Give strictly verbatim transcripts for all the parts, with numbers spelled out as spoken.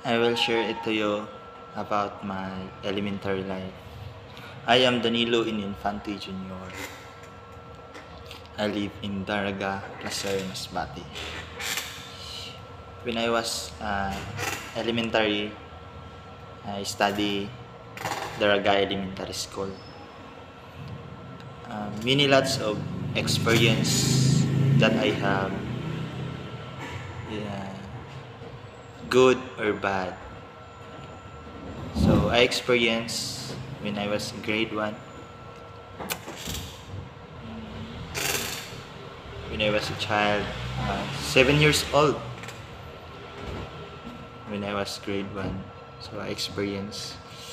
I will share it to you about my elementary life. I am Danilo in Infante Junior I live in Daraga, Placer, Masbate. When I was uh, elementary, I study Daraga Elementary School. Uh, many lots of experience that I have, yeah, good or bad. So I experienced when I was in grade one, when I was a child, uh, seven years old, when I was grade one. So I experienced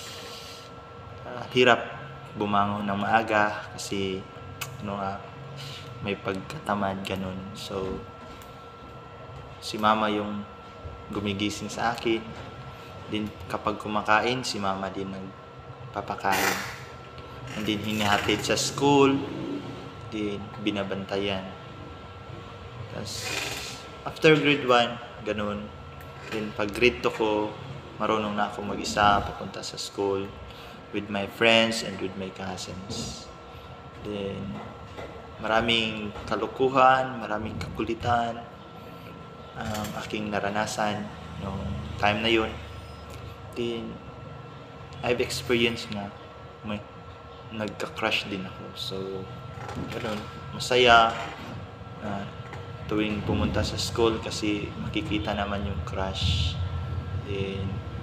uh, hirap bumangon ng maaga kasi ano nga, may pagkatamad ganun. So si mama yung gumigising sa akin. Din kapag kumakain, si mama din nagpapakain. And then hinahatid sa school, din binabantayan. Tapos after grade one, ganun. Then pag grade two ko, marunong na ako mag-isa, papunta sa school with my friends and with my cousins. Then maraming kalukuhan, maraming kakulitan ang um, aking naranasan noong time na yun. Then I've experienced na may nagka-crush din ako. So ganoon, masaya uh, tuwing pumunta sa school kasi makikita naman yung crush. Then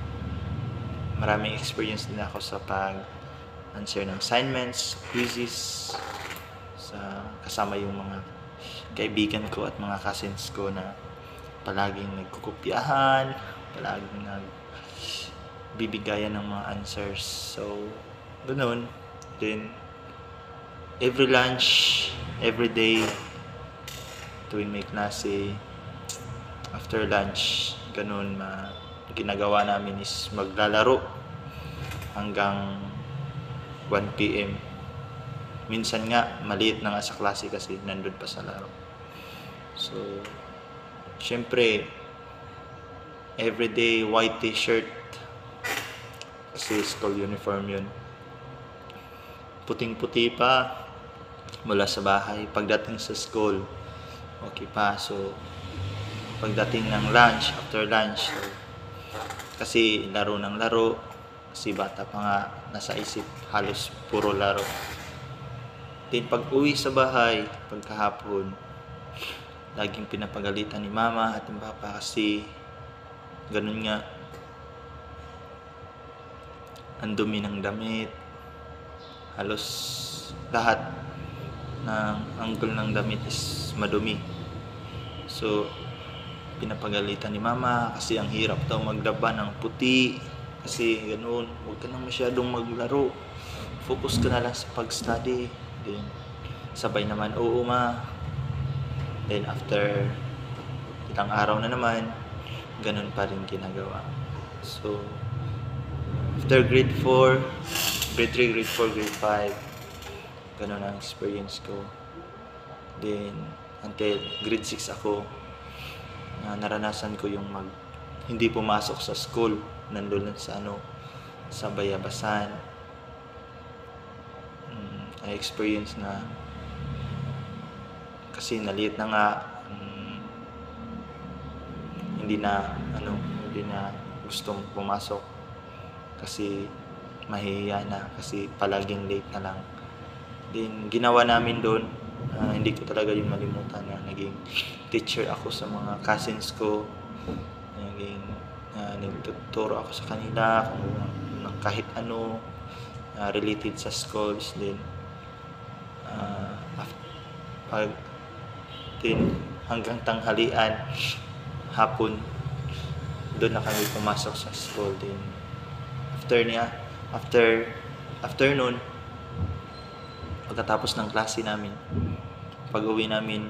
maraming experience din ako sa pag-answer ng assignments, quizzes, sa kasama yung mga kaibigan ko at mga cousins ko na palaging nagkukopyahan, palaging nagbibigayan ng mga answers. So ganoon. Then every lunch, every day, tuwing may klase, after lunch, ganun, ma ginagawa namin is maglalaro hanggang one p m Minsan nga, maliit na nga sa klase kasi nandun pa sa laro. So, syempre, everyday white t-shirt kasi school uniform yun. Puting-puti pa mula sa bahay. Pagdating sa school, okay pa. So, pagdating ng lunch, after lunch, so, kasi laro ng laro, kasi bata pa nga, nasa isip halos puro laro. Then pag uwi sa bahay, pagkahapon, laging pinapagalitan ni mama at ni papa kasi ganun nga, ang dumi ng damit, halos lahat ng angle ng damit is madumi. So pinapagalitan ni mama kasi ang hirap daw maglaban ng puti kasi ganoon, huwag ka nang masyadong maglaro, focus ka na lang sa pag-study. Then sabay naman, oo ma. Then after ilang araw na naman, ganun pa rin ginagawa. So after grade four, grade three, grade four, grade five, ganun ang experience ko. Then until grade six ako, na naranasan ko yung mag hindi pumasok sa school, nandun sa ano, sa bayabasan. um, I experienced na kasi naliit na nga, um, hindi na ano, hindi na gustong pumasok kasi mahihiya na kasi palaging late na lang. Then ginawa namin doon, uh, hindi ko talaga yung malimutan na naging teacher ako sa mga cousins ko. Naging uh, nagtuturo ako sa kanila kung uh, kahit ano uh, related sa schools. Then uh, pag din hanggang tanghalian, hapon, doon na kami pumasok sa school. Then after niya, after afternoon, pagkatapos ng klase namin, pag-uwi namin,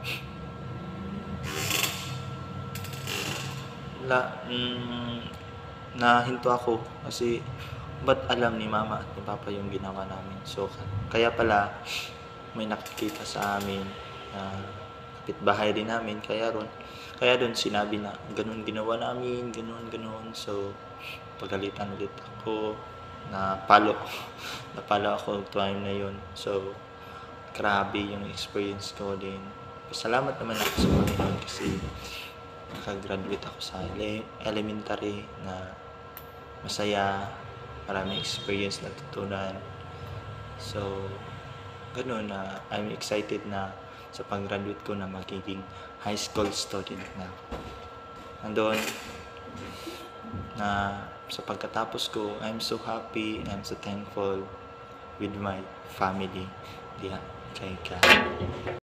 la, mm, nahinto ako kasi ba't alam ni mama at ni papa yung ginawa namin. So kaya pala may nakikita sa amin, uh, kapitbahay din namin, kaya ron Kaya doon sinabi na ganun ginawa namin, ganun, ganun. So, pagalitan ulit ako, napalo, napalo ako time na yun. So, grabe yung experience ko din. Pasalamat naman ako sa Panginoon kasi nakagraduate ako sa ele- elementary na masaya, maraming experience na tutunan. So, ganun na I'm excited na sa pag-graduate ko na magiging high school student na ako. Nandun na sa pagkatapos ko, I'm so happy, I'm so thankful with my family. Diyan, kay God.